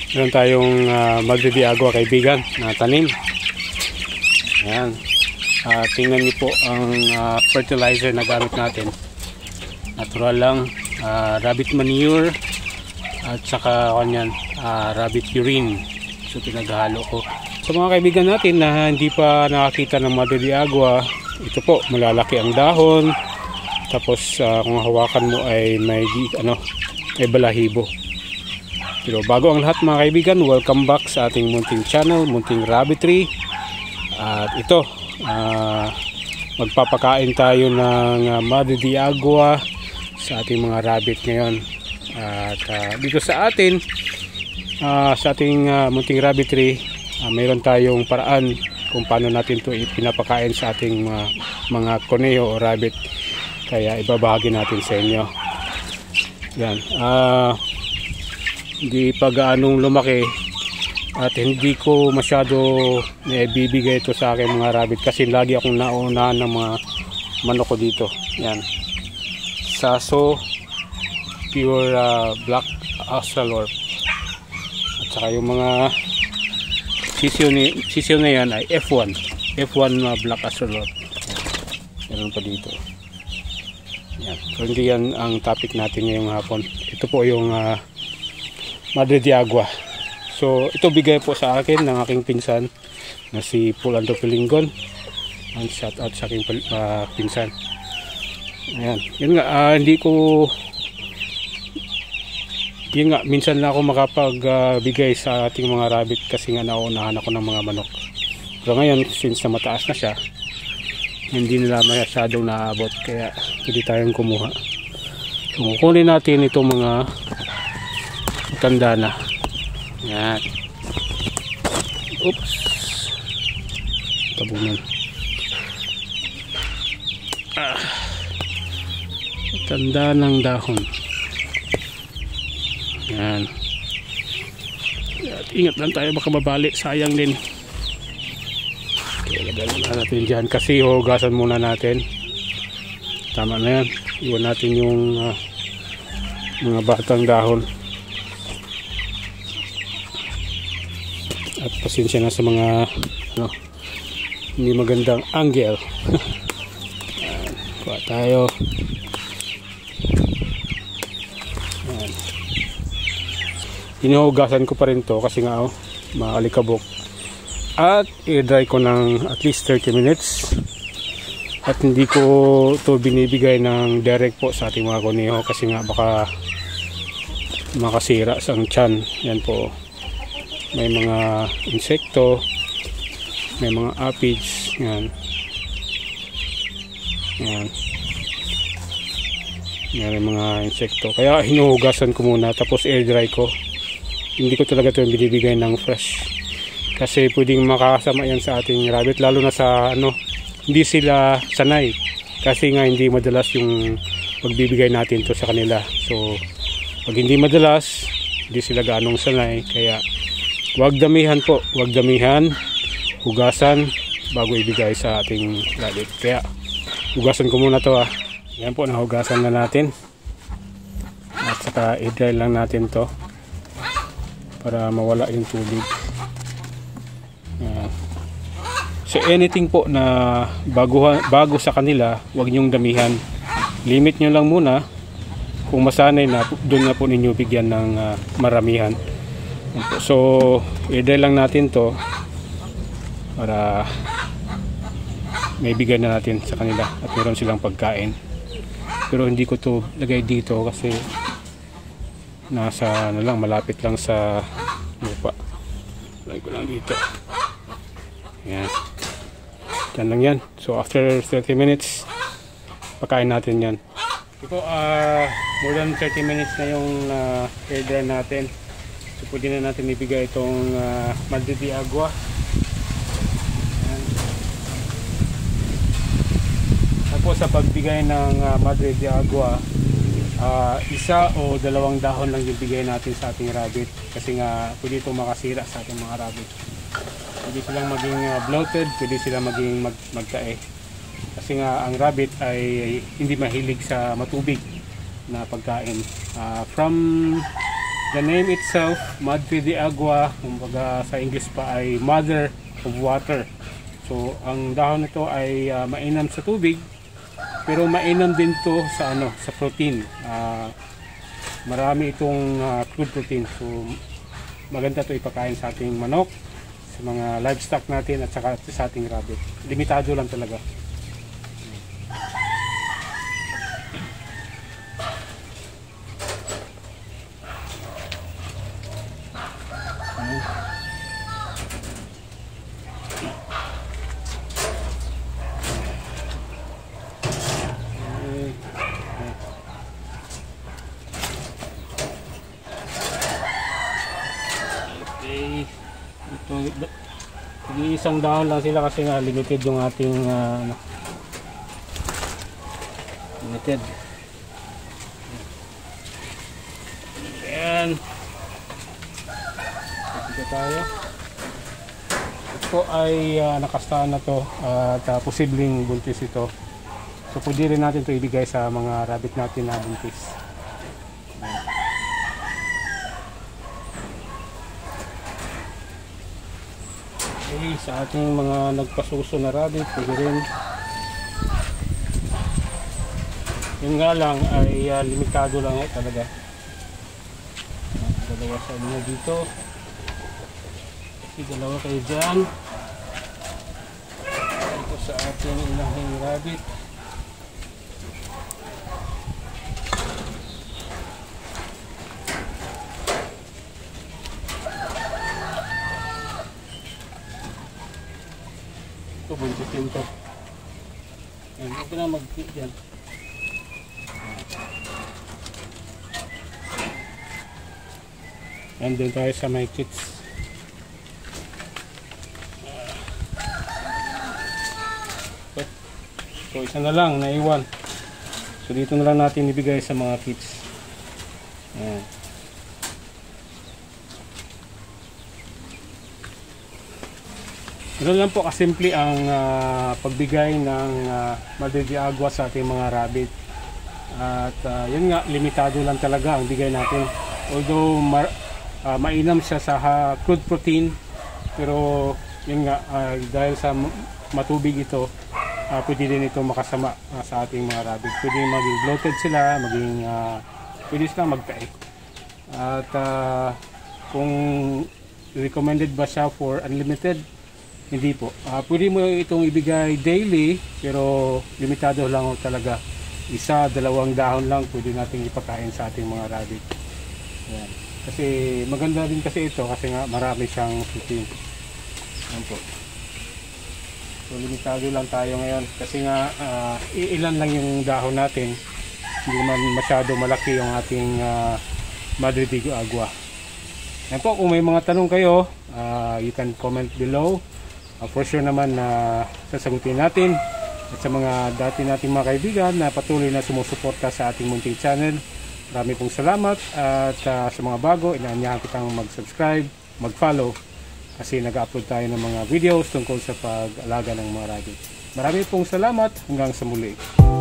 Meron tayong Madre de Agua kaibigan na tanim. Ayan. Tingnan niyo po ang fertilizer na gamit natin. Natural lang, rabbit manure at saka kanyan, rabbit urine. So pinaghalo ko. Sa mga kaibigan natin na hindi pa nakakita ng Madre de Agua, ito po, malalaki ang dahon. Tapos kung hawakan mo ay may balahibo. Pero bago ang lahat mga kaibigan, welcome back sa ating munting channel, Munting Rabbitry. At ito, magpapakain tayo ng Madre de Agua sa ating mga rabbit ngayon. At dito sa atin, sa ating Munting Rabbitry, mayroon tayong paraan kung paano natin ito ipinapakain sa ating mga koneho o rabbit. Kaya ibabahagi natin sa inyo. Yan. Hindi pa gaanong lumaki at hindi ko masyado naibibigay ito sa aking mga rabbit kasi lagi akong naunahan ng mga manok ko dito. Yan. Saso, pure black Australorp. At saka yung mga sisiyo na yan ay F1 black Australorp. Meron pa dito. Yan. So hindi yan ang topic natin ngayong hapon. Ito po yung Madre de Agua. So ito bigay po sa akin ng aking pinsan na si Pulando Pilingon. Ang shout out sa aking pinsan. Ayan. Yun nga, yun nga, minsan na ako makapagbigay sa ating mga rabbit kasi nga nauunahan ako ng mga manok. Pero ngayon, since na mataas na siya, hindi nila masyadong naabot kaya hindi tayong kumuha. So kukunin natin itong mga tanda na. Yan. Oops. Tabunan. Tanda ng dahon. Yan. At ingat lang tayo baka mabali. Sayang din. Okay, lagyan natin dyan kasi hugasan muna natin. Tama na yan. Iwan natin yung mga batang dahon. At pasensya na sa mga hindi magandang angle. Kuha tayo. Ayan. Hinuhugasan ko pa rin to kasi nga maalikabok. At i-dry ko ng at least 30 minutes. At hindi ko to binibigay ng direct po sa ating mga kuneho kasi nga baka makasira sa tiyan. Yan po. May mga insekto, may mga aphids, yan. Yan. May mga insekto. Kaya hinuhugasan ko muna tapos air dry ko. Hindi ko talaga ito binibigay ng fresh. Kasi pwedeng makakasama yan sa ating rabbit lalo na sa hindi sila sanay. Kasi nga hindi madalas yung pagbibigay natin to sa kanila. So pag hindi madalas, hindi sila ganong sanay kaya huwag damihan po, huwag damihan, hugasan bago ibigay sa ating rabbit. Kaya hugasan ko muna to Yan po, nahugasan na natin. At saka i-dry lang natin to para mawala yung tubig. Yan. So anything po na bago sa kanila, huwag nyong damihan. Limit nyo lang muna. Kung masanay na, doon na po ninyo bigyan ng maramihan. So i-dry lang natin to para may bigay na natin sa kanila at meron silang pagkain. Pero hindi ko to lagay dito kasi nasa malapit lang sa lupa. Lagay ko lang dito. Yan. Yan lang yan. So after 30 minutes pakain natin yan. Ito more than 30 minutes na yung air dry natin. So pwede na natin ibigay itong Madre de Agua. Ayan. Tapos sa pagbigay ng Madre de Agua, isa o dalawang dahon lang yung bigay natin sa ating rabbit. Kasi nga pwede itong makasira sa ating mga rabbit. Pwede silang maging bloated, pwede silang maging magtae. Kasi nga ang rabbit ay hindi mahilig sa matubig na pagkain. From The name itself, Madre de Agua, kumbaga sa English pa ay Mother of Water. So ang dahon nito ay mainam sa tubig, pero mainam din to sa sa protein. Marami itong crude protein. So maganda to ipakain sa ating manok, sa mga livestock natin at saka sa ating rabbit. Limitado lang talaga. Ito, isang dahon lang sila kasi nga limited yung ating limited. Ayan. Ito tayo. Ito ay nakastahan na to at posibleng buntis ito. So pwede rin natin ito ibigay sa mga rabbit natin na buntis. Okay, sa ating mga nagpasuso na rabbit, pwede rin. Yun nga lang ay limitado lang talaga. Dalawa sa inyo dito. Dalawa kayo dyan. Ito sa ating inahing rabbit. Ito, buntis din ito. Yan, huwag na mag-fit yan. Yan din tayo sa my kits. So isa na lang, naiwan. So dito na lang natin ibigay sa mga kits. Yan. Ganun lang po kasimple ang pagbigay ng Madre de Agua sa ating mga rabbit. At yun nga, limitado lang talaga ang bigay natin. Although mainam siya sa crude protein, pero yun nga, dahil sa matubig ito, pwede din ito makasama sa ating mga rabbit. Pwede maging bloated sila, pwede silang magtae. At kung recommended ba siya for unlimited, hindi po. Pwede mo itong ibigay daily, pero limitado lang talaga. Isa, dalawang dahon lang pwede nating ipakain sa ating mga rabbit. Yan. Kasi maganda din kasi ito kasi nga marami siyang protein. Yan po. So limitado lang tayo ngayon kasi nga ilan lang yung dahon natin. Hindi man masyado malaki yung ating Madre de Agua. Yan po, kung may mga tanong kayo, you can comment below. For sure naman na sasagutin natin. At sa mga dati nating mga kaibigan na patuloy na sumusuporta sa ating munting channel, marami pong salamat. At sa mga bago, inaanyahan kitang mag-subscribe, mag-follow kasi nag-upload tayo ng mga videos tungkol sa pag-alaga ng mga rabbit. Marami pong salamat, hanggang sa muli.